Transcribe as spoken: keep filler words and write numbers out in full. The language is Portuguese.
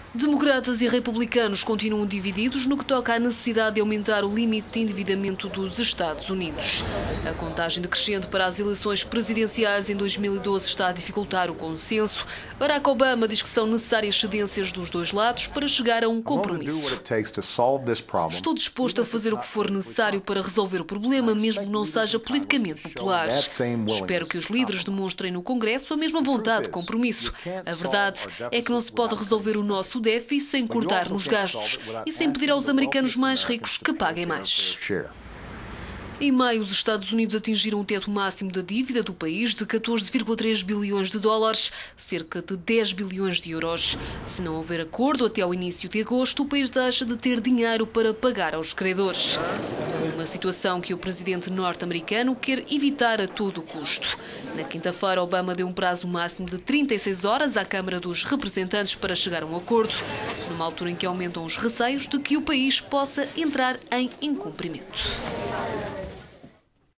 Democratas e republicanos continuam divididos no que toca à necessidade de aumentar o limite de endividamento dos Estados Unidos. A contagem decrescente para as eleições presidenciais em dois mil e doze está a dificultar o consenso. Barack Obama diz que são necessárias cedências dos dois lados para chegar a um compromisso. Estou disposto a fazer o que for necessário para resolver o problema, mesmo que não seja politicamente popular. Espero que os líderes demonstrem no Congresso a mesma vontade de compromisso. A verdade é que não se pode resolver o nosso déficit sem cortar nos gastos e sem pedir aos americanos mais ricos que paguem mais. Em maio, os Estados Unidos atingiram o teto máximo da dívida do país de catorze vírgula três bilhões de dólares, cerca de dez bilhões de euros. Se não houver acordo até ao início de agosto, o país deixa de ter dinheiro para pagar aos credores. Uma situação que o presidente norte-americano quer evitar a todo custo. Na quinta-feira, Obama deu um prazo máximo de trinta e seis horas à Câmara dos Representantes para chegar a um acordo, numa altura em que aumentam os receios de que o país possa entrar em incumprimento.